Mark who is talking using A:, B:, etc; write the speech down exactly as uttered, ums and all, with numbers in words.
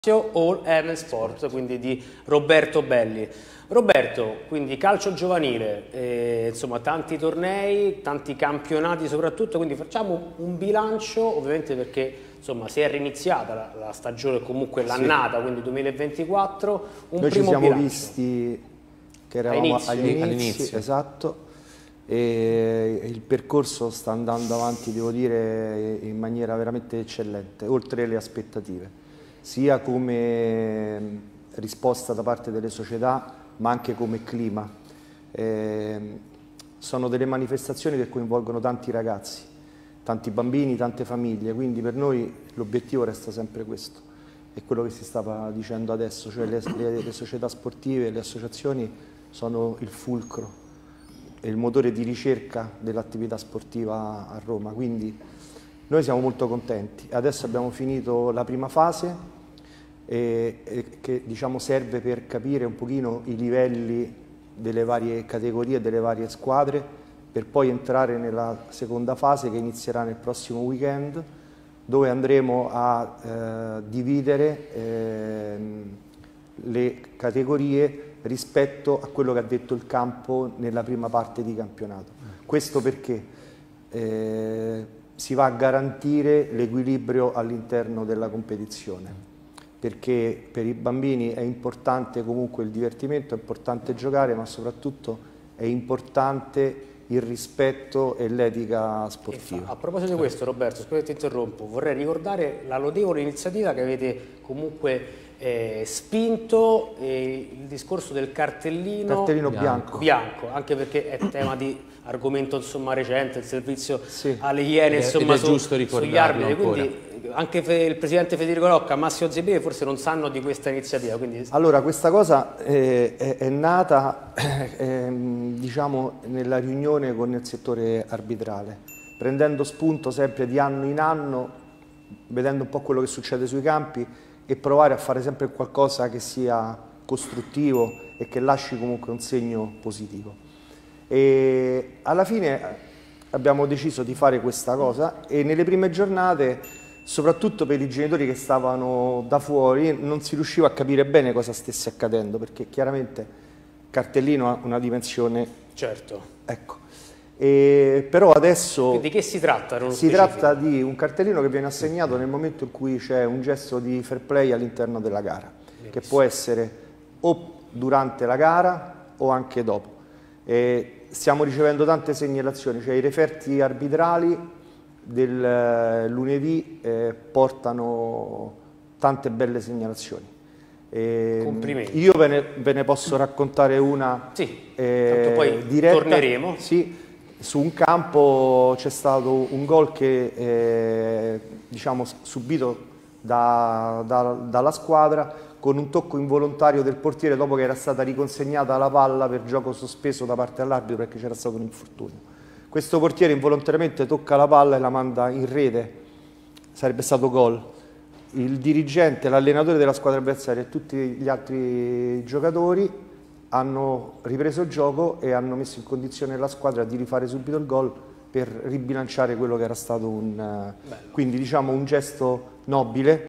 A: All M Sport, quindi di Roberto Belli. Roberto, quindi calcio giovanile, eh, insomma tanti tornei, tanti campionati soprattutto, quindi facciamo un bilancio, ovviamente perché insomma si è riniziata la, la stagione, comunque l'annata, sì. Quindi duemilaventiquattro, un
B: Noi
A: primo
B: ci siamo
A: bilancio.
B: Visti che eravamo
A: all'inizio,
B: agli inizi,
A: all'inizio.
B: Esatto, e il percorso sta andando avanti, devo dire, in maniera veramente eccellente, oltre le aspettative, sia come risposta da parte delle società, ma anche come clima. Eh, sono delle manifestazioni che coinvolgono tanti ragazzi, tanti bambini, tante famiglie, quindi per noi l'obiettivo resta sempre questo. È quello che si stava dicendo adesso, cioè le, le, le società sportive, le associazioni sono il fulcro e il motore di ricerca dell'attività sportiva a Roma, quindi noi siamo molto contenti. Adesso abbiamo finito la prima fase e, e che diciamo serve per capire un pochino i livelli delle varie categorie, delle varie squadre, per poi entrare nella seconda fase che inizierà nel prossimo weekend, dove andremo a eh, dividere eh, le categorie rispetto a quello che ha detto il campo nella prima parte di campionato. Questo perché eh, si va a garantire l'equilibrio all'interno della competizione, perché per i bambini è importante comunque il divertimento, è importante giocare, ma soprattutto è importante il rispetto e l'etica sportiva.
A: A proposito di questo, Roberto, scusa che ti interrompo, vorrei ricordare la lodevole iniziativa che avete comunque eh, spinto, eh, il discorso del cartellino,
B: cartellino bianco.
A: bianco, anche perché è tema di argomento insomma recente, il servizio
B: sì.
A: alle Iene, insomma,
C: ed è
A: su,
C: giusto
A: sugli arbitri,
C: ancora.
A: quindi anche il presidente Federico Rocca, Massimo Zebini forse non sanno di questa iniziativa. Quindi...
B: Allora, questa cosa eh, è, è nata eh, diciamo nella riunione con il settore arbitrale, prendendo spunto sempre di anno in anno, vedendo un po' quello che succede sui campi e provare a fare sempre qualcosa che sia costruttivo e che lasci comunque un segno positivo. E alla fine abbiamo deciso di fare questa cosa e nelle prime giornate, soprattutto per i genitori che stavano da fuori, non si riusciva a capire bene cosa stesse accadendo, perché chiaramente il cartellino ha una dimensione...
A: Certo.
B: Ecco. E però adesso...
A: Di che si tratta?
B: Si specifico. tratta di un cartellino che viene assegnato nel momento in cui c'è un gesto di fair play all'interno della gara, Benissimo. Che può essere o durante la gara o anche dopo. E stiamo ricevendo tante segnalazioni, cioè i referti arbitrali del lunedì eh, portano tante belle segnalazioni. E
A: Complimenti.
B: Io ve ne, ve ne posso raccontare una
A: sì,
B: eh,
A: tanto poi
B: diretta.
A: Torneremo.
B: Sì, su un campo c'è stato un gol che eh, diciamo subito da, da, dalla squadra con un tocco involontario del portiere dopo che era stata riconsegnata la palla per gioco sospeso da parte dell'arbitro perché c'era stato un infortunio. Questo portiere involontariamente tocca la palla e la manda in rete, sarebbe stato gol. Il dirigente, l'allenatore della squadra avversaria e tutti gli altri giocatori hanno ripreso il gioco e hanno messo in condizione la squadra di rifare subito il gol per ribilanciare quello che era stato un, quindi, diciamo, un gesto nobile.